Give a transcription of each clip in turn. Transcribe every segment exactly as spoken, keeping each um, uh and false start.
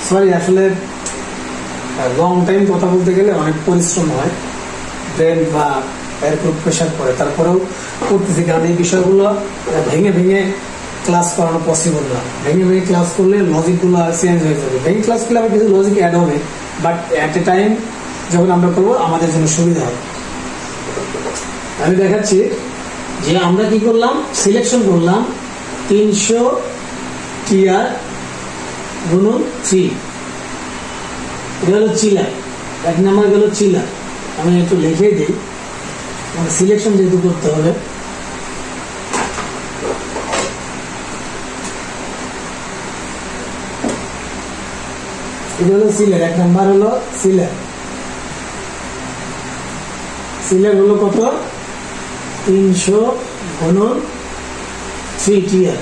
Sorry আসলে long time কথা বলতে গেলে অনেক পরিশ্রম হয়, ব্রেন বা এর খুব প্রেশার পড়ে, তারপরেও করতেছি কারণ এই বিষয়গুলো ভেঙে ভেঙে ক্লাস করানো পসিবল না। ভেঙে ভেঙে ক্লাস করলে লজিক গুলো চেঞ্জ হয়ে যাবে। ভেঙে ক্লাস করলে আবার কিছু লজিক অ্যাড হবে, বাট অ্যাট এ টাইম যখন আমরা করবো আমাদের জন্য সুবিধা হবে। আমি দেখাচ্ছি যে আমরা কি করলাম, সিলেকশন করলাম তিনশো টিআর গুণন থ্রি, এটা হলো চিলার, এক নাম্বার গেল চিলার। আমি একটু লিখে দিই, আমার সিলেকশন যেহেতু করতে হবে। এটা হলো সিলার, এক নাম্বার হলো সিলার। সিলার হলো কত, তিনশো গুণন থ্রি টিআর।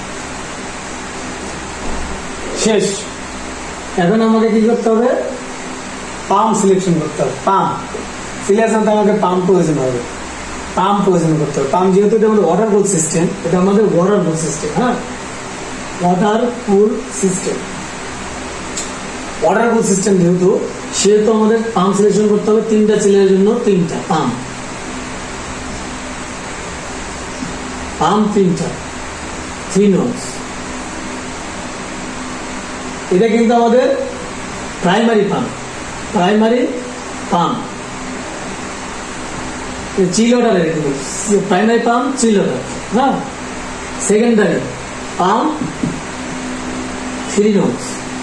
শেষ। এখন আমাকে কি করতে হবে, পাম্প সিলেকশন করতে হবে। পাম্প সিলেকশন আমাকে পাম্প প্রয়োজন হবে, পাম্প প্রয়োজন করতে হবে। পাম্প যেহেতু এটা আমাদের ওয়াটার কুল সিস্টেম, এটা আমাদের ওয়াটার কুল সিস্টেম। হ্যাঁ, water cool system, water cool system যেহেতু, সেহেতু আমাদের পাম্প সিলেকশন করতে হবে তিনটা চিলের জন্য, তিনটা পাম্প, পাম্প তিনটা, থ্রি নোডস। এটা কিন্তু আমাদের primary pump, primary pump chill ওয়াটারের, প্রাইমারি পাম্প চিল ওয়াটার। হ্যাঁ, সেকেন্ডারি পাম্প থ্রি নোডস।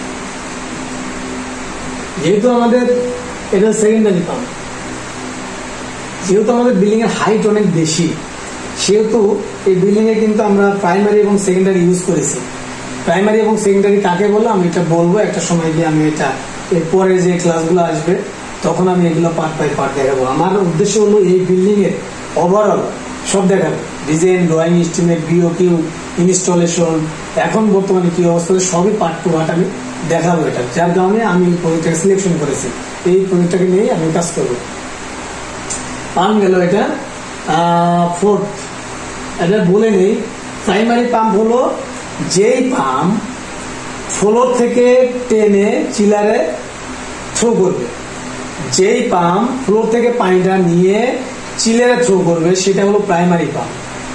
যেহেতু আমাদের এটা সেকেন্ডারি পাম্প, যেহেতু আমাদের বিল্ডিং এর হাইট অনেক বেশি, সেহেতু এই বিল্ডিং এ কিন্তু আমরা প্রাইমারি এবং সেকেন্ডারি ইউজ করেছি। প্রাইমারি এবং সেকেন্ডারি কাকে বলে আমি এটা বলবো একটা সময় গিয়ে, আমি এটা এরপরে যে ক্লাসগুলো আসবে তখন আমি এগুলো পার্ট বাই পার্ট দেখাবো। আমার উদ্দেশ্য হলো এই বিল্ডিং এর ওভারঅল সব দেখাবো, design, drawing, estimate, B O Q, installation, এখন বর্তমানে কি অবস্থা সবই পার্ট টু পার্ট আমি দেখাবো। এটা যার কারণে আমি প্রজেক্টটাকে সিলেকশন করেছি, এই প্রজেক্টটাকে নিয়ে আমি কাজ করবো। পাম্প গেল এটা ফোর্থ। এটা বলে নেই, প্রাইমারি পাম্প হলো যেই পাম্প ফ্লোর থেকে টেনে চিলারে থ্রো করবে, যেই পাম্প ফ্লোর থেকে পানিটা নিয়ে চিলারে থ্রো করবে সেটা হলো প্রাইমারি পাম্প।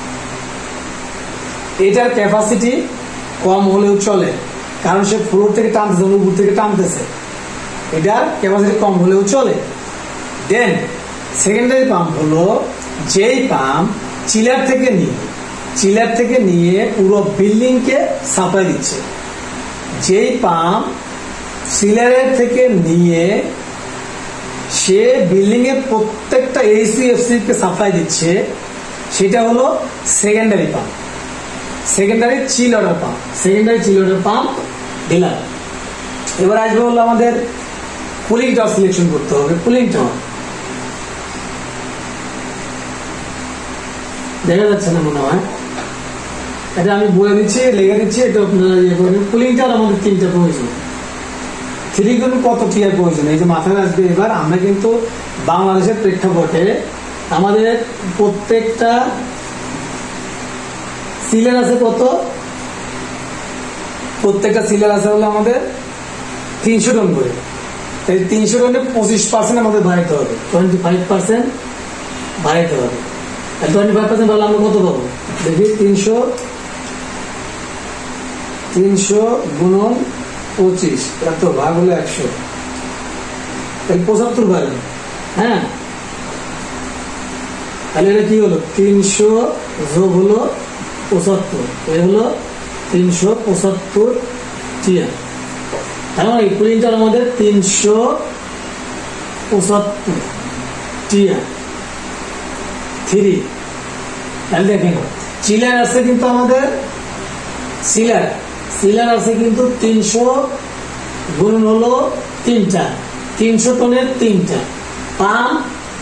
এটার ক্যাপাসিটি কম হলেও চলে, কারণ সে ফ্লোর থেকে টানতেছে, উপর থেকে টানতেছে, এটার ক্যাপাসিটি কম হলেও চলে। দেন সেকেন্ডারি পাম্প হলো যেই পাম্প চিলার থেকে নিয়ে চিলার থেকে নিয়ে পুরো বিল্ডিং কে সাপ্লাই দিচ্ছে। যেই পাম্প চিলারের থেকে নিয়ে সে বিল্ডিং এর প্রত্যেকটা এইচসিএফসি কে সাপ্লাই দিচ্ছে, সেটা হলো secondary pump, secondary chill water pump, secondary chill water pump দিলাম। এবার আসবে হলো আমাদের কুলিং টাওয়ার সিলেকশন করতে হবে। কুলিং টাওয়ার দেখা যাচ্ছে না মনে হয়, এটা আমি বলে দিচ্ছি, লেগে দিচ্ছি, এটা আপনারা ইয়ে করবেন। কুলিং টাওয়ার আমাদের তিনটা প্রয়োজন। থ্রি গুণ কত টিয়ার প্রয়োজন, এই যে মাথায় আসবে। এবার আমরা কিন্তু বাংলাদেশের প্রেক্ষাপটে আমাদের প্রত্যেকটা সিলার আছে কত, প্রত্যেকটা সিলার আছে হলো আমাদের তিনশো টন করে। এই তিনশো টনে পঁচিশ পার্সেন্ট আমাদের বাড়াইতে হবে, টোয়েন্টি ফাইভ পার্সেন্ট বাড়াইতে হবে। টোয়েন্টি ফাইভ পার্সেন্ট বলে আমরা কত পাবো দেখি, তিনশো তিনশো গুণন পঁচিশ, এত ভাগ হলো একশো, পঁচাত্তর পারেন। হ্যাঁ, তাহলে এটা কি হলো, তিনশো যোগ হলো পঁচাত্তর, এ হলো তিনশো পঁচাত্তর টিয়ার। তার মানে কুলিংটার আমাদের তিনশো পঁচাত্তর টিয়ার থ্রি। তাহলে দেখেন চিলার আছে কিন্তু আমাদের, সিলার সিলার আছে কিন্তু তিনশো গুণ হলো তিনটা, তিনশো টনের তিনটা পাম্প।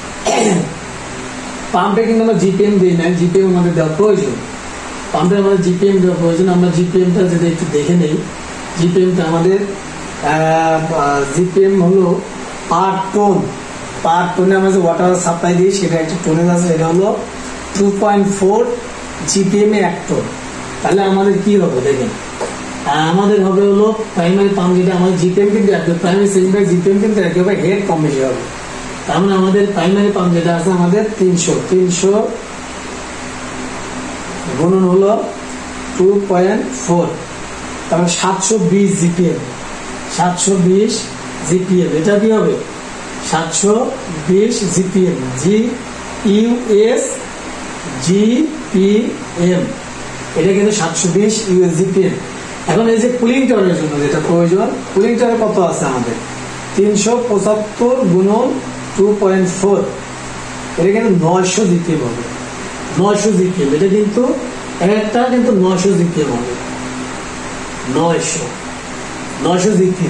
পাম্পে কিন্তু আমরা জিপিএম দিই না, জিপিএম আমাদের দেওয়া প্রয়োজন, পাম্পে আমাদের জিপিএম দেওয়া প্রয়োজন। আমরা জিপিএমটা যদি একটু দেখে নেই, জিপিএমটা আমাদের জিপিএম হলো পার টন, পার টনে আমরা যে ওয়াটার সাপ্লাই দিই সেটা একটা টনের আছে, এটা হলো টু পয়েন্ট ফোর জিপিএম এ এক টন। তাহলে আমাদের কি হবে দেখেন, আমাদের হবে হলো প্রাইমারি পাম্প যেটা আমাদের জিপিএম কিন্তু প্রাইমারি সেকেন্ডারি জিপিএম কিন্তু একই হবে, হেড কম বেশি হবে। তার মানে আমাদের প্রাইমারি পাম্প যেটা আছে আমাদের তিনশো তিনশো গুণন হলো টু পয়েন্ট ফোর, তারপরে সাতশো বিশ জিপিএম, সাতশো বিশ জিপিএম এটা কি হবে সাতশো বিশ জিপিএম, জি ইউএস জিপিএম, এটা কিন্তু সাতশো বিশ ইউএস জিপিএম। এখন এই যে কুলিং টাওয়ারের জন্য যেটা প্রয়োজন, কুলিং টাওয়ার কত আছে আমাদের তিনশো পঁচাত্তর গুণন টু পয়েন্ট ফোর, এটা কিন্তু নয়শো জিপিএম হবে, নয়শো জিপিএম, এটা কিন্তু একটা কিন্তু নয়শো জিপিএম হবে, নয়শো নয়শো জিপিএম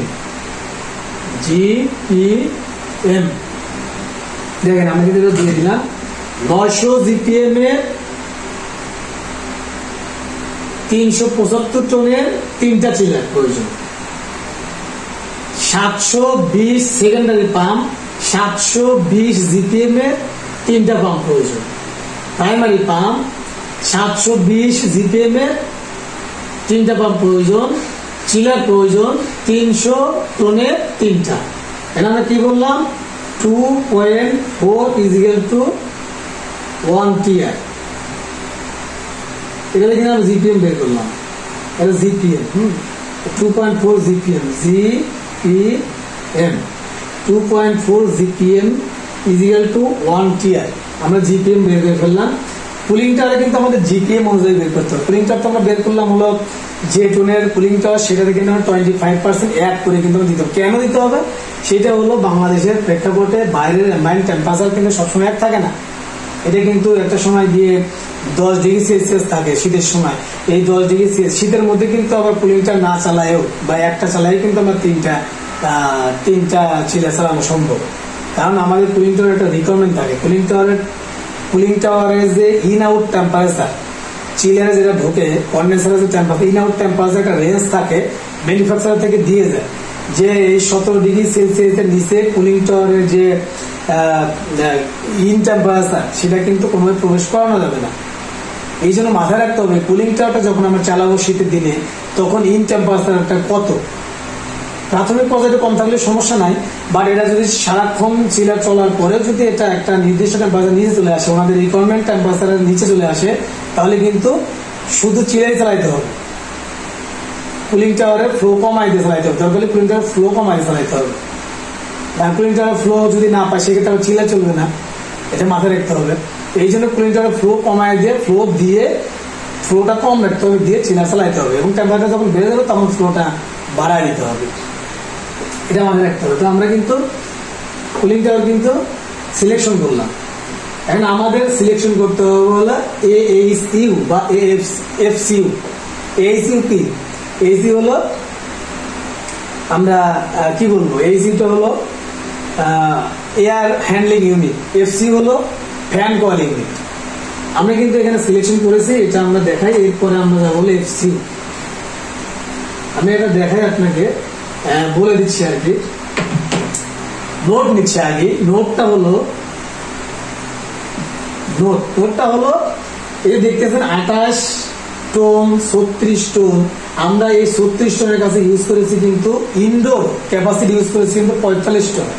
জিপিএম। দেখেন আমি কিন্তু দিয়ে দিলাম নয়শো জিপিএম এর তিনশো পঁচাত্তর টনের তিনটা চিলার প্রয়োজন, সাতশো বিশ সেকেন্ডারি পাম্প, সাতশো বিশ জিপিএম এর তিনটা পাম্প প্রয়োজন, প্রাইমারি পাম্প সাতশো বিশ জিপিএম এর তিনটা পাম্প প্রয়োজন, চিলার প্রয়োজন তিনশো টনের তিনটা। এটা আমরা কি বললাম two point four equal to one TR, এখানে কিন্তু আমরা জিপিএম বের করলাম, এটা GPM hmm two point four GPM GPM two point four GPM equal to one TR, আমরা জিপিএম বের করে ফেললাম। কুলিং টাওয়ারে কিন্তু আমাদের জিপিএম অনুযায়ী বের করতে হবে। কুলিং টাওয়ার তো আমরা বের করলাম হলো যে টোনের কুলিং টাওয়ার, সেটাতে কিন্তু আমরা টোয়েন্টি ফাইভ পার্সেন্ট অ্যাড করে কিন্তু দিতে হবে। কেন দিতে হবে সেটা হলো বাংলাদেশের প্রেক্ষাপটে বাইরের এম্বায়েন্ট টেম্পারেচার কিন্তু সবসময় এক থাকে না, এটা কিন্তু একটা সময় গিয়ে দশ ডিগ্রি সেলসিয়াস থাকে শীতের সময়, এই দশ ডিগ্রি শীতের মধ্যে কিন্তু আবার কুলিংটা না চালায়ও বা একটা চালাই কিন্তু আমরা তিনটা তিনটা চিলা চালানো সম্ভব, কারণ আমাদের কুলিং টাওয়ার একটা রিকোয়ারমেন্ট থাকে। কুলিং টাওয়ারের কুলিং টাওয়ারের যে ইন আউট টেম্পারেচার, চিলারে যেটা ঢোকে কন্ডেন্সারের যে টেম্পারেচার, ইন আউট টেম্পারেচার একটা রেঞ্জ থাকে ম্যানুফ্যাকচারার থেকে দিয়ে যায়, যে এই সতেরো ডিগ্রি সেলসিয়াসের নিচে কুলিং টাওয়ারের যে ইন টেম্পারেচার সেটা কিন্তু কোনোভাবে প্রবেশ করানো যাবে না। এই জন্য মাথায় রাখতে হবে কুলিং টাওয়ারটা যখন আমরা চালাবো শীতের দিনে তখন ইন টেম্পারেচারটা কত, প্রাথমিক পর্যায়ে কম থাকলে সমস্যা নাই, বাট এটা যদি সারাক্ষণ চিলার চলার পরেও যদি এটা একটা নির্দিষ্ট টেম্পারেচার নিচে চলে আসে, ওনাদের রিকোয়ারমেন্ট টেম্পারেচারের নিচে চলে আসে, তাহলে কিন্তু শুধু চিলাই চালাইতে হবে, কুলিং টাওয়ারের ফ্লো কমাই দিয়ে চালাইতে হবে, দরকার কুলিং টাওয়ার ফ্লো কমাই দিয়ে চালাইতে হবে। কুলিং টাওয়ার ফ্লো যদি না পায় সেক্ষেত্রে চিলা চলবে না, এটা মাথায় রাখতে হবে। এই জন্য কুলিং টাওয়ার ফ্লো কমাই দিয়ে ফ্লো দিয়ে ফ্লোটা কম রাখতে হবে, দিয়ে চিলা চালাইতে হবে, এবং টেম্পারেচার যখন বেড়ে যাবে তখন ফ্লোটা বাড়ায় দিতে হবে, এটা মাথায় রাখতে হবে। তো আমরা কিন্তু কুলিং টাওয়ার কিন্তু সিলেকশন করলাম, এখন আমাদের সিলেকশন করতে হবে হলো এ এইচ ইউ বা F C U. H U কি, এইচ ইউ হলো আমরা কি বলবো, এইচ ইউটা হলো air handling unit, F C হলো ফ্যান কয়েল ইউনিট। আমরা কিন্তু এখানে সিলেকশন করেছি, এটা আমরা দেখাই, এরপরে আমরা যাবো এফ সি। আমি এটা দেখাই আপনাকে, বলে দিচ্ছি আর কি, নোট নিচ্ছে আগে। নোটটা হলো নোট নোটটা হলো এই দেখতেছেন আঠাশ টন ছত্রিশ টন, আমরা এই ছত্রিশ টনের কাছে ইউজ করেছি কিন্তু ইনডোর ক্যাপাসিটি ইউজ করেছি কিন্তু পঁয়তাল্লিশ টন,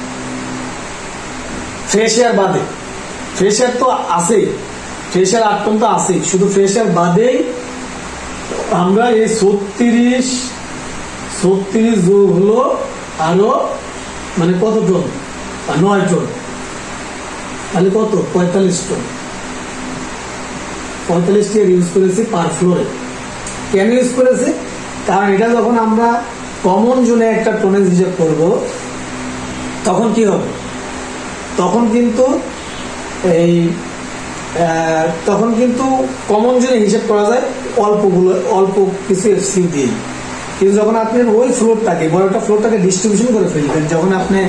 ফ্রেশ এয়ার বাদে। ফ্রেশ এয়ার তো আছেই, ফ্রেশ এয়ার আট টন তো আছেই, শুধু ফ্রেশ এয়ার বাদেই আমরা এই ছত্রিশ ছত্রিশ যোগ হলো আরো মানে কত টন, নয় টন, তাহলে কত পঁয়তাল্লিশ টন, পঁয়তাল্লিশ টিয়ার ইউজ করেছি পার ফ্লোরে। কেন ইউজ করেছি, কারণ এটা যখন আমরা কমন জোনে একটা টোনেজ হিসাব করব তখন কি হবে, তখন কিন্তু এই তখন কিন্তু কমন জোনে হিসাব করা যায় অল্পগুলো অল্প কিছু এফসি দিয়ে, কিন্তু যখন আপনি ওই ফ্লোরটাকে বড়টা ফ্লোরটাকে ডিস্ট্রিবিউশন করে ফেলবেন, যখন আপনি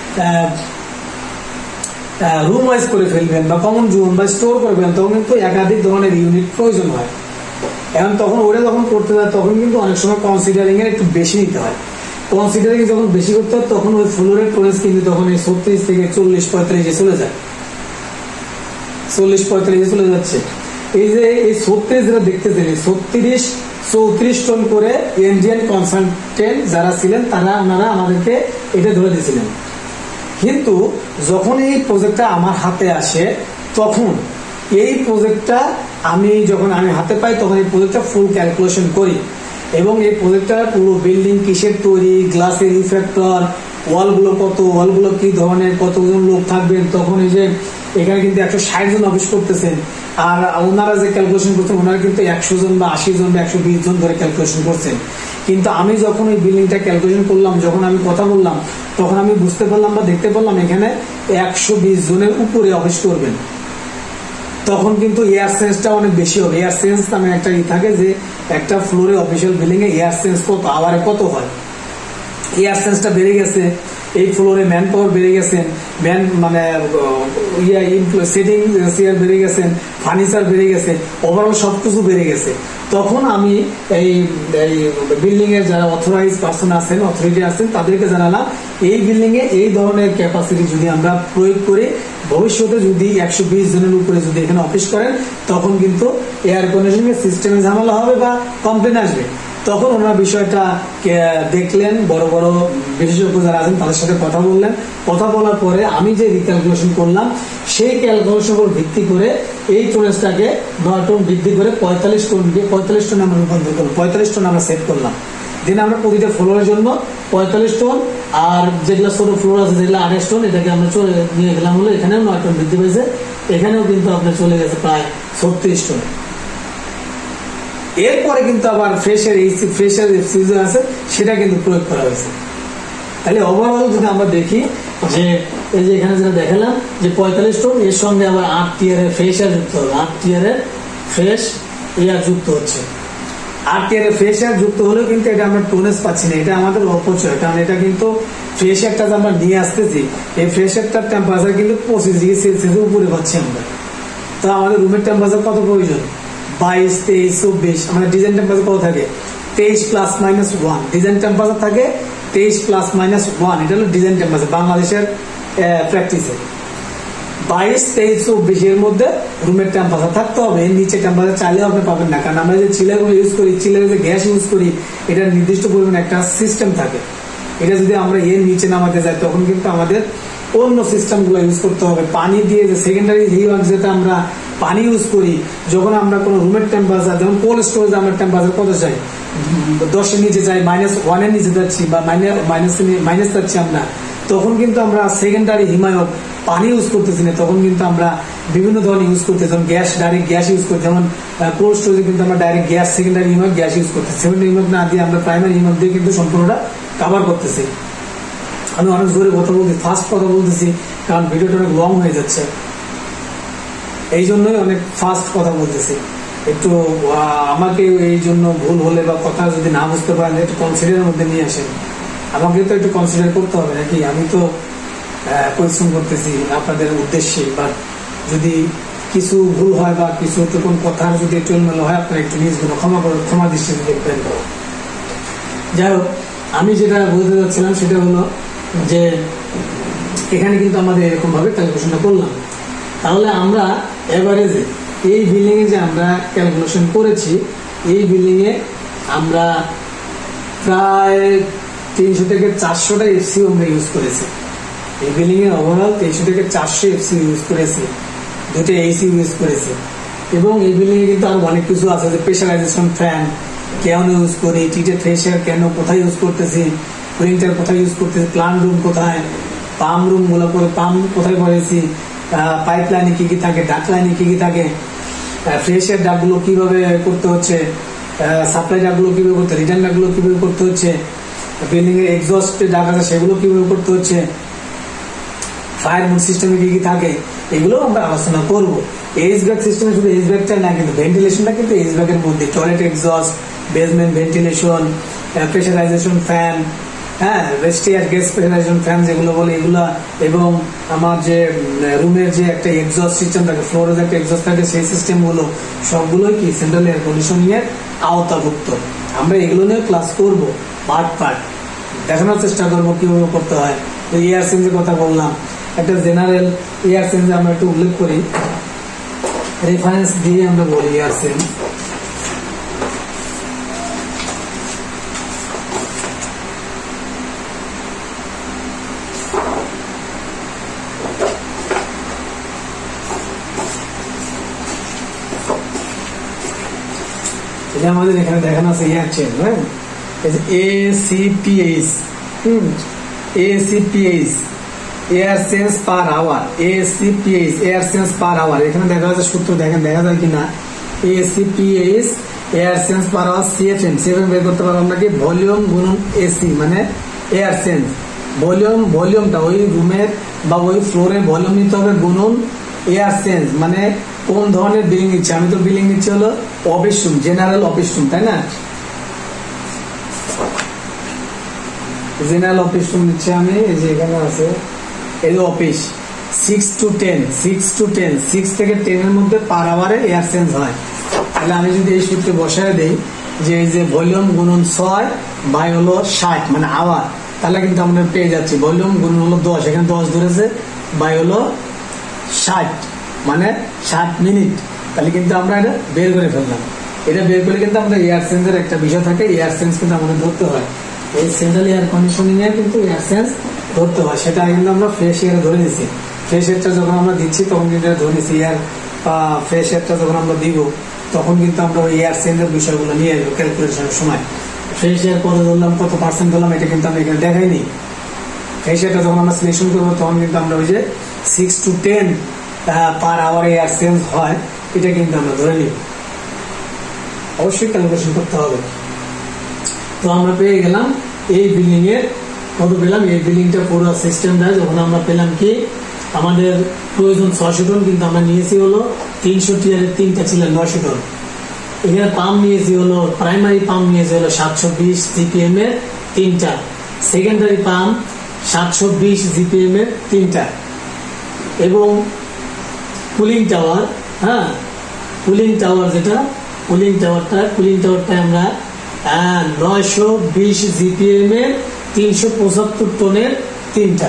রুম ওয়াইজ করে ফেলবেন বা কমন জোন বা স্টোর করবেন, তখন কিন্তু একাধিক ধরনের ইউনিট প্রয়োজন হয়। এখন তখন ওটা যখন করতে হয় তখন কিন্তু অনেক সময় কনসিডারিং এর একটু বেশি নিতে হয়। কনসিডারিং যখন বেশি করতে হয় তখন ওই ফ্লোরের টোনেজ কিন্তু তখন এই ছত্রিশ থেকে চল্লিশ পঁয়তাল্লিশে চলে যায়, চল্লিশ পঁয়তাল্লিশে চলে যাচ্ছে। এই যে এই ছত্রিশ যেটা দেখতেছেন, এই ছত্রিশ চৌত্রিশ টন করে ইন্ডিয়ান কনসালটেন্ট যারা ছিলেন তারা ওনারা আমাদেরকে এটা ধরে দিয়েছিলেন। কিন্তু যখন এই প্রজেক্টটা আমার হাতে আসে তখন এই প্রজেক্টটা আমি যখন আমি হাতে পাই তখন এই প্রজেক্টটা ফুল ক্যালকুলেশন করি এবং এই প্রজেক্টটা পুরো বিল্ডিং কিসের তৈরি, গ্লাসের রিফ্লেক্টর, ওয়ালগুলো কত, ওয়ালগুলো কি ধরনের, কতজন লোক থাকবেন, তখন এই যে এখানে কিন্তু একশো ষাট জন অফিস করতেছেন আর ওনারা যে ক্যালকুলেশন করছেন ওনারা কিন্তু একশো জন বা আশি জন বা একশো বিশ জন ধরে ক্যালকুলেশন করছেন। কিন্তু আমি যখন ওই বিল্ডিংটা ক্যালকুলেশন করলাম, যখন আমি কথা বললাম তখন আমি বুঝতে পারলাম বা দেখতে পারলাম এখানে একশো বিশ জনের উপরে অফিস করবেন। তখন কিন্তু এয়ার সেন্সটা অনেক বেশি হবে। এয়ার সেন্স নামে একটা ই থাকে যে একটা ফ্লোরে অফিসিয়াল বিল্ডিং এ এয়ার সেন্স কত, আওয়ারে কত হয়, এয়ার সেন্সটা বেড়ে গেছে। এই ফ্লোরে ম্যান পাওয়ার বেড়ে গেছেন, ম্যান মানে সেটিং চেয়ার বেড়ে গেছেন, ফার্নিচার বেড়ে গেছে, ওভারঅল সবকিছু বেড়ে গেছে। তখন আমি এই বিল্ডিং এর যারা অথরাইজ পার্সন আছেন, অথরিটি আছেন, তাদেরকে জানালাম এই বিল্ডিং এ এই ধরনের ক্যাপাসিটি যদি আমরা প্রয়োগ করি, ভবিষ্যতে যদি একশো বিশ জনের উপরে যদি এখানে অফিস করেন তখন কিন্তু এয়ার কন্ডিশনিং সিস্টেমে ঝামেলা হবে বা কমপ্লেন আসবে। তখন ওনারা বিষয়টা দেখলেন, বড় বড় বিশেষজ্ঞ যারা আছেন তাদের সাথে কথা বললেন। কথা বলার পরে আমি যে রিক্যালকুলেশন করলাম সেই ক্যালকুলেশন উপর ভিত্তি করে এই টোনেজটাকে নয় টন বৃদ্ধি করে পঁয়তাল্লিশ টন পঁয়তাল্লিশ টন আমরা রূপান্তর করলাম, পঁয়তাল্লিশ টন আমরা সেট করলাম। দেন আমরা প্রতিটা ফ্লোরের জন্য পঁয়তাল্লিশ টন আর যেগুলো ছোট ফ্লোর আছে যেগুলো আঠাশ টন এটাকে আমরা চলে নিয়ে গেলাম হলো এখানেও নয় টন বৃদ্ধি পেয়েছে, এখানেও কিন্তু আপনার চলে গেছে প্রায় ছত্রিশ টন। এরপরে কিন্তু আবার ফ্রেশের এই ফ্রেশের সিজন আছে সেটা কিন্তু প্রয়োগ করা হয়েছে। তাহলে ওভারঅল যদি আমরা দেখি যে এই যে এখানে যেটা দেখালাম যে পঁয়তাল্লিশ টন এর সঙ্গে আবার আট টিয়ারের ফ্রেশ এয়ার যুক্ত হবে, আট টিয়ারের ফ্রেশ এয়ার যুক্ত হচ্ছে। আট টিয়ারের ফ্রেশ এয়ার যুক্ত হলেও কিন্তু এটা আমরা টোনেজ পাচ্ছি না, এটা আমাদের অপচয়। কারণ এটা কিন্তু ফ্রেশ এয়ারটা যে আমরা নিয়ে আসতেছি এই ফ্রেশ এয়ারটার টেম্পারেচার কিন্তু পঁচিশ ডিগ্রি সেলসিয়াসের উপরে পাচ্ছি আমরা। তো আমাদের রুমের টেম্পারেচার কত প্রয়োজন? বাইশ, তেইশ, চব্বিশ। আমাদের ডিজাইন টেম্পারেচার কত থাকে? তেইশ plus minus one. Design temperature থাকে তেইশ প্লাস মাইনাস ওয়ান, এটা হলো ডিজাইন টেম্পারেচার বাংলাদেশের প্র্যাকটিসে। বাইশ, তেইশ, চব্বিশ এর মধ্যে রুমের টেম্পারেচার থাকতে হবে। নিচে টেম্পারেচার চাইলেও আপনি পাবেন না, কারণ আমরা যে চিলারগুলো ইউজ করি, চিলারে যে গ্যাস ইউজ করি এটার নির্দিষ্ট পরিমাণে একটা সিস্টেম থাকে। এটা যদি আমরা এর নিচে নামাতে যাই তখন কিন্তু আমাদের অন্য সিস্টেম গুলো ইউজ করতে হবে। পানি দিয়ে যে সেকেন্ডারি হিট যেটা আমরা পানি ইউজ করি, যখন আমরা কোনো রুমের টেম্পারেচার যেমন কোল্ড স্টোরেজ আমরা টেম্পারেচার কত চাই, দশের নিচে যাই, মাইনাস ওয়ানের নিচে যাচ্ছি বা মাইনাস মাইনাস যাচ্ছি আমরা, তখন কিন্তু আমরা সেকেন্ডারি হিমায়ক পানি ইউজ করতেছি না, তখন কিন্তু আমরা বিভিন্ন ধরনের ইউজ করতেছি। যেমন গ্যাস, ডাইরেক্ট গ্যাস ইউজ করতে, যেমন কোল্ড স্টোরেজে কিন্তু আমরা ডাইরেক্ট গ্যাস, সেকেন্ডারি হিমায়ক গ্যাস ইউজ করতেছি। সেকেন্ডারি হিমায়ক না দিয়ে আমরা প্রাইমারি হিমায়ক দিয়ে কিন্তু সম্পূর্ণটা কভার করতেছি। আমি অনেক জোরে কথা বলতেছি, ফাস্ট কথা বলতেছি, কারণ ভিডিওটা অনেক লং হয়ে যাচ্ছে, এই জন্যই অনেক ফাস্ট কথা বলতেছি। একটু আমাকে এই জন্য ভুল হলে বা কথা যদি না বুঝতে পারেন একটু কনসিডারের মধ্যে নিয়ে আসেন। আমাকে তো একটু কনসিডার করতে হবে নাকি? আমি তো পরিশ্রম করতেছি আপনাদের উদ্দেশ্যে, বা যদি কিছু ভুল হয় বা কিছু কোন কথার যদি একটু এলোমেলো হয় আপনারা একটু নিজ গুলো ক্ষমা করে ক্ষমা দৃষ্টিতে দেখবেন। যাই হোক, আমি যেটা বলতে যাচ্ছিলাম সেটা হলো যে এখানে কিন্তু আমাদের এরকম ভাবে ক্যালকুলেশনটা করলাম। তাহলে আমরা এভারেজে এই বিল্ডিং এ যে আমরা ক্যালকুলেশন করেছি, এই বিল্ডিং এ আমরা প্রায় তিনশো থেকে চারশোটা এফসিও আমরা ইউজ করেছি। এই বিল্ডিং এর ওভারঅল তিনশো থেকে চারশো এফসিও ইউজ করেছি, দুটো এসি ইউজ করেছি। এবং এই বিল্ডিং এ কিন্তু আরো অনেক কিছু আছে, যে প্রেশারাইজেশন ফ্যান কেন ইউজ করি, টিটের ফ্রেশার কেন, কোথায় ইউজ করতেছি, প্রিন্টার কোথায় ইউজ করতেছি, প্লান্ট রুম কোথায়, পাম্প রুম গুলো করে পাম্প কোথায় করেছি, পাইপ লাইনে কি কি থাকে, ডাক লাইনে কি কি থাকে, ফ্রেশের ডাকগুলো কিভাবে করতে হচ্ছে, সাপ্লাই ডাকগুলো কিভাবে করতে, রিটার্ন ডাকগুলো কিভাবে করতে হচ্ছে, বিল্ডিং এর এক্সস্ট ডাক আছে সেগুলো কিভাবে করতে হচ্ছে, ফায়ার মুড সিস্টেমে কি কি থাকে, এগুলো আমরা আলোচনা করবো। এইচ ব্যাগ সিস্টেমে শুধু এইচ ব্যাগটা না, কিন্তু ভেন্টিলেশনটা কিন্তু এইচ ব্যাগের মধ্যে, toilet exhaust, basement ventilation, pressurization fan, হ্যাঁ রেস্টিয়ার গ্যাস প্রেশারাইজেশন ফ্যান যেগুলো বলে এগুলা, এবং আমার যে রুমের যে একটা এক্সস্ট সিস্টেম থাকে, ফ্লোরের একটা এক্সস্ট থাকে, সেই সিস্টেম গুলো সবগুলোই কি সেন্ট্রাল এয়ার কন্ডিশনিং এর আওতাভুক্ত। আমরা এগুলো নিয়ে ক্লাস করবো পার্ট পার্ট, দেখানোর চেষ্টা করবো কিভাবে করতে হয়। এয়ার চেঞ্জের কথা বললাম, একটা জেনারেল এয়ার চেঞ্জ আমরা একটু উল্লেখ করি, রেফারেন্স দিয়ে আমরা বলি এয়ার চেঞ্জ। এটা আমাদের এখানে দেখানো আছে এয়ার চেঞ্জ, হ্যাঁ, A C P H, hmm, A C P H air change per hour, A C P H air change per hour. এখানে দেখা যাচ্ছে সূত্র দেখেন, দেখা যায় কিনা, A C P H air change per hour, CFM CFM বের করতে পারবো আমরা কি, ভলিউম গুণন এসি মানে এয়ার চেঞ্জ। ভলিউম ভলিউমটা ওই রুমের বা ওই ফ্লোরের ভলিউম নিতে হবে গুণন এয়ার চেঞ্জ মানে কোন ধরনের বিল্ডিং নিচ্ছে। আমি তো বিল্ডিং নিচ্ছি হলো office room, general office room, তাই না, জেনারেল অফিস রুম নিচ্ছে আমি। এই যে এখানে আছে এই office, six to ten six to ten six থেকে টেন এর মধ্যে পার আওয়ারে এয়ার চেঞ্জ হয়। তাহলে আমি যদি এই সূত্রে বসায় দেই যে এই যে ভলিউম গুণন ছয় বাই হলো ষাট মানে আওয়ার, তাহলে কিন্তু আমরা পেয়ে যাচ্ছি ভলিউম গুণন হলো দশ, এখানে দশ ধরেছে, বাই হলো ষাট মানে ষাট মিনিট। তাহলে কিন্তু আমরা এটা বের করে ফেললাম। এটা বের করে কিন্তু আমরা এয়ার চেঞ্জের একটা বিষয় থাকে, এয়ার চেঞ্জ কিন্তু আমাদের ধরতে হয়। এই সেন্ট্রাল এয়ার কন্ডিশনিং এ কিন্তু এয়ার চেঞ্জ ধরতে হয়, সেটা কিন্তু আমরা ফ্রেশ এয়ার ধরে নিচ্ছি। ফ্রেশ এয়ারটা যখন আমরা দিচ্ছি তখন কিন্তু ধরে নিচ্ছি, এয়ার ফ্রেশ এয়ারটা যখন আমরা দিব তখন কিন্তু আমরা ওই এয়ার চেঞ্জের বিষয়গুলো নিয়ে আসবো ক্যালকুলেশনের সময়। ফ্রেশ এয়ার কত ধরলাম, কত পার্সেন্ট ধরলাম, এটা কিন্তু আমরা এখানে দেখাইনি। ফ্রেশ এয়ারটা যখন আমরা সিলেকশন করবো তখন কিন্তু আমরা ওই যে six to ten per hour air change হয়, এটা কিন্তু আমরা ধরে নিব। অবশ্যই ক্যালকুলেশন করতে হবে। তো আমরা পেয়ে গেলাম এই বিল্ডিং এর কত পেলাম, এই বিল্ডিংটা পুরো সিস্টেমটা যখন আমরা পেলাম কি আমাদের প্রয়োজন ছয়শো টন, কিন্তু আমরা নিয়েছি হলো তিনশো টিয়ারের তিনটা ছিল নয়শো টন। এখানে পাম্প নিয়েছি হলো প্রাইমারি পাম্প নিয়েছি হলো সাতশো বিশ জিপিএম এর তিনটা, সেকেন্ডারি পাম্প সাতশো বিশ জিপিএম এর তিনটা, এবং কুলিং টাওয়ার, হ্যাঁ কুলিং টাওয়ার যেটা কুলিং টাওয়ারটা কুলিং টাওয়ারটা আমরা নয়শো বিশ জিপিএম এর তিনশো পঁচাত্তর টনের তিনটা।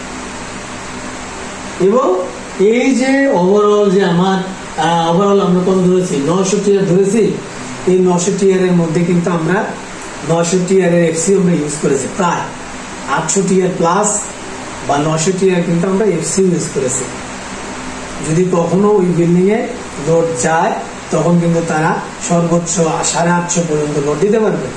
এবং এই যে ওভারঅল যে আমার ওভারঅল আমরা কত ধরেছি, নয়শো টিয়ার ধরেছি। এই নয়শো টিয়ারের মধ্যে কিন্তু আমরা নয়শো টিয়ারের এফসি আমরা ইউজ করেছি, প্রায় আটশো টিয়ার প্লাস বা নয়শো টিয়ার কিন্তু আমরা এফসি ইউজ করেছি। যদি কখনো ওই বিল্ডিং এ লোড যায় তখন কিন্তু তারা সর্বোচ্চ সাড়ে আটশো পর্যন্ত লোড দিতে পারবে।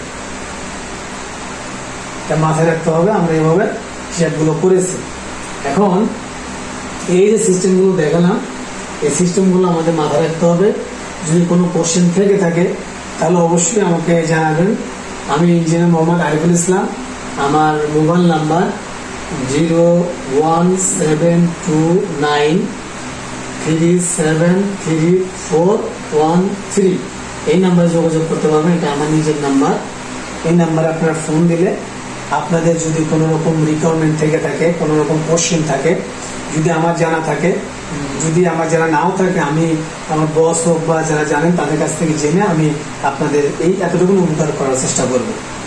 মাথায় রাখতে হবে, আমরা এইভাবে হিসাবগুলো করেছি। এখন এই যে সিস্টেম গুলো দেখালাম, এই সিস্টেম গুলো আমাদের মাথায় রাখতে হবে। যদি কোনো কোশ্চেন থেকে থাকে তাহলে অবশ্যই আমাকে জানাবেন। আমি ইঞ্জিনিয়ার মোহাম্মদ আরিফুল ইসলাম, আমার mobile number zero one seven two nine three seven three four one three. এই নাম্বারে যোগাযোগ করতে পারবেন, এটা আমার নিজের নাম্বার। এই নাম্বারে আপনারা ফোন দিলে আপনাদের যদি কোনো রকম রিকোয়ারমেন্ট থেকে থাকে, কোনো রকম কোশ্চেন থাকে, যদি আমার জানা থাকে, যদি আমার জানা নাও থাকে, আমি আমার বস হোক বা যারা জানেন তাদের কাছ থেকে জেনে আমি আপনাদের এই এতটুকু উপকার করার চেষ্টা করব।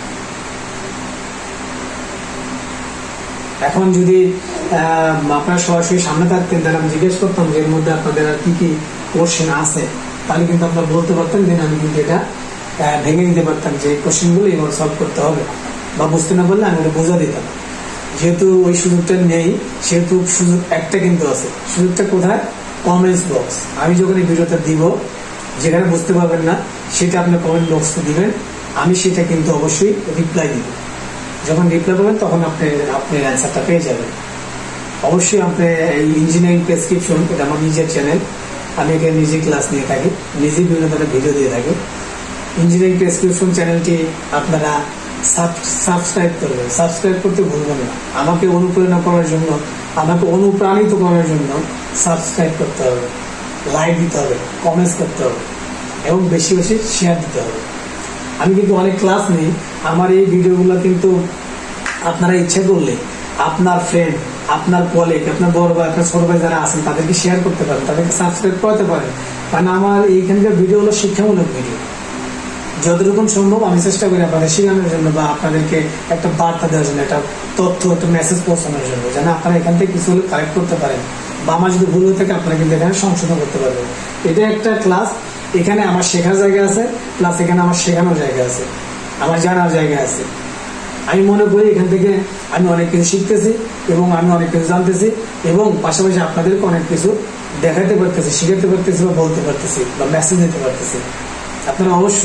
এখন যদি আপনারা সরাসরি সামনে থাকতেন তাহলে আমি জিজ্ঞেস করতাম যে এর মধ্যে আপনাদের আর কি কি কোশ্চেন আছে, তাহলে কিন্তু আপনারা বলতে পারতেন, দেন আমি কিন্তু এটা ভেঙে নিতে পারতাম যে কোশ্চেন গুলো এবার সলভ করতে হবে, বা বুঝতে না পারলে আমি ওটা বোঝা দিতাম। যেহেতু ওই সুযোগটা নেই সেহেতু সুযোগ একটা কিন্তু আছে। সুযোগটা কোথায়? Comments box. আমি যখন এই ভিডিওটা দিব, যেখানে বুঝতে পারবেন না সেটা আপনি কমেন্ট বক্সে দিবেন, আমি সেটা কিন্তু অবশ্যই রিপ্লাই দিব। যখন রিপ্লাই করবেন তখন আপনি আপনি অ্যান্সারটা পেয়ে যাবেন। অবশ্যই আপনি এই ইঞ্জিনিয়ারিং প্রেসক্রিপশন, এটা আমার নিজের চ্যানেল, আমি এখানে নিজে ক্লাস নিয়ে থাকি, নিজে বিভিন্ন ধরনের ভিডিও দিয়ে থাকি। ইঞ্জিনিয়ারিং প্রেসক্রিপশন চ্যানেলটি আপনারা সাবস্ক্রাইব করবেন, সাবস্ক্রাইব করতে ভুলবেন না। আমাকে অনুপ্রেরণা করার জন্য, আমাকে অনুপ্রাণিত করার জন্য সাবস্ক্রাইব করতে হবে, লাইক দিতে হবে, কমেন্টস করতে হবে এবং বেশি বেশি শেয়ার দিতে হবে। আমি কিন্তু অনেক ক্লাস নিই, আমার এই ভিডিওগুলো কিন্তু আপনারা ইচ্ছে করলে আপনার ফ্রেন্ড, আপনার কলিগ, আপনার বড় ভাই, আপনার ছোট ভাই যারা আছেন তাদেরকে শেয়ার করতে পারেন, তাদেরকে সাবস্ক্রাইব করতে পারেন। কারণ আমার এইখানকার ভিডিও হলো শিক্ষামূলক ভিডিও। যতটুকু সম্ভব আমি চেষ্টা করি আপনাদের শেখানোর জন্য বা আপনাদেরকে একটা বার্তা দেওয়ার জন্য, একটা তথ্য, একটা মেসেজ পৌঁছানোর জন্য, যেন আপনারা এখান থেকে কিছু হলে কালেক্ট করতে পারেন, বা আমার যদি ভুল হয়ে থাকে আপনারা কিন্তু এখানে সংশোধন করতে পারবেন। এটা একটা ক্লাস, এখানে আমার শেখার জায়গা আছে, প্লাস এখানে আমার শেখানোর জায়গা আছে, আমার জানার জায়গা আছে। আমি মনে করি এখান থেকে আমি অনেক কিছু শিখতেছি এবং আমি অনেক কিছু জানতেছি, এবং পাশাপাশি আপনাদেরকে অনেক কিছু দেখাতে পারতেছি, শিখাতে পারতেছি, বা বলতে পারতেছি, বা মেসেজ দিতে পারতেছি। আপনারা অবশ্যই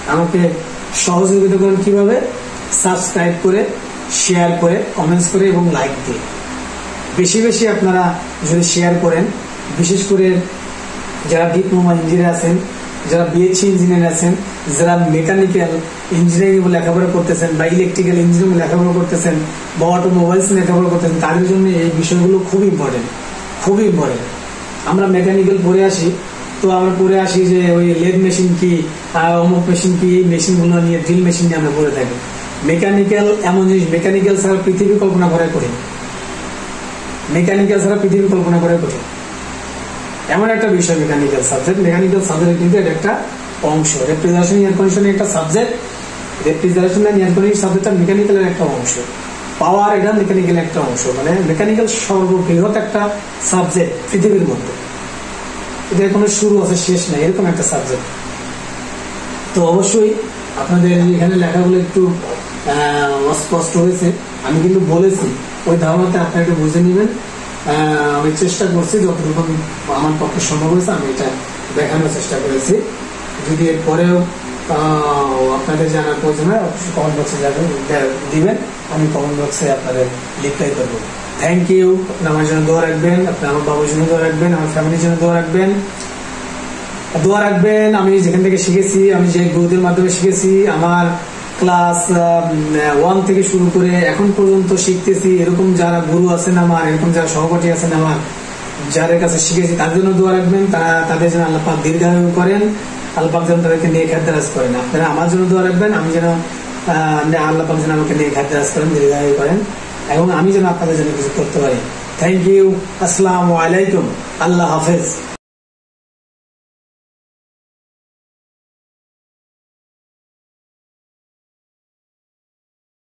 আমাকে সহযোগিতা করেন কিভাবে? সাবস্ক্রাইব করে, শেয়ার করে, কমেন্টস করে এবং লাইক দিয়ে। বেশি বেশি আপনারা যদি শেয়ার করেন, বিশেষ করে যারা ডিপ্লোমা ইঞ্জিনিয়ার আছেন, যারা বিএসসি ইঞ্জিনিয়ার আছেন, যারা মেকানিক্যাল ইঞ্জিনিয়ারিং লেখাপড়া করতেছেন বা ইলেকট্রিক্যাল ইঞ্জিনিয়ারিং লেখাপড়া করতেছেন বা অটোমোবাইলস লেখাপড়া করতেছেন, তাদের জন্য এই বিষয়গুলো খুব ইম্পর্টেন্ট, খুবই ইম্পর্টেন্ট। আমরা মেকানিক্যাল পড়ে আসি, তো আমরা পড়ে আসি যে ওই লেদ মেশিন কি, অমুক মেশিন কি, এই মেশিনগুলো নিয়ে, ড্রিল মেশিন নিয়ে আমরা পড়ে থাকি। মেকানিক্যাল এমন জিনিস, মেকানিক্যাল ছাড়া পৃথিবী কল্পনা করা কঠিন, মেকানিক্যাল ছাড়া পৃথিবী কল্পনা করা কঠিন, এমন একটা বিষয় মেকানিক্যাল সাবজেক্ট। মেকানিক্যাল সাবজেক্ট কিন্তু এটা একটা অংশ। রেফ্রিজারেশন এয়ার কন্ডিশনের একটা সাবজেক্ট, রেফ্রিজারেশন এয়ার কন্ডিশন সাবজেক্টটা মেকানিক্যালের একটা অংশ। পাওয়ার এটা মেকানিক্যাল একটা অংশ, মানে মেকানিক্যাল সর্ববৃহৎ একটা সাবজেক্ট পৃথিবীর মধ্যে। এদের কোনো শুরু আছে শেষ নাই, এরকম একটা সাবজেক্ট। তো অবশ্যই আপনাদের এখানে লেখাগুলো একটু অস্পষ্ট হয়েছে, আমি কিন্তু বলেছি, ওই ধারণাতে আপনারা একটু বুঝে নেবেন। আমি চেষ্টা করছি যতটুকু আমার পক্ষে সম্ভব হয়েছে, আমি এটা দেখানোর চেষ্টা করেছি। যদি এরপরেও আপনাদের জানার প্রয়োজন হয় অবশ্যই কমেন্ট বক্সে দিবেন, আমি কমেন্ট বক্সে আপনাদের রিপ্লাই করবো। Thank you. আপনি আমার জন্য দোয়া রাখবেন, আপনি আমার বাবার জন্য দোয়া রাখবেন, আমার ফ্যামিলির জন্য দোয়া রাখবেন, দোয়া রাখবেন। আমি যেখান থেকে শিখেছি, আমি যে গুরুদের মাধ্যমে শিখেছি, আমার ক্লাস ওয়ান থেকে শুরু করে এখন পর্যন্ত শিখতেছি, এরকম যারা গুরু আছেন আমার, এরকম যারা সহপাঠী আছেন আমার, যাদের কাছে শিখেছি, তাদের জন্য দোয়া রাখবেন। তারা তাদের যেন আল্লাহ পাক দীর্ঘায়ু করেন, আল্লাহ পাক যেন তাদেরকে নিয়ে খাদ্যারাজ করেন। আপনারা আমার জন্য দোয়া রাখবেন, আমি যেন আল্লাহ পাক যেন আমাকে নিয়ে খাদ্যারাজ করেন, দীর্ঘায়ু করেন, এবং আমি যেন আপনাদের জন্য কিছু করতে পারি। Thank you. আসসালামু আলাইকুম। আল্লাহ হাফেজ।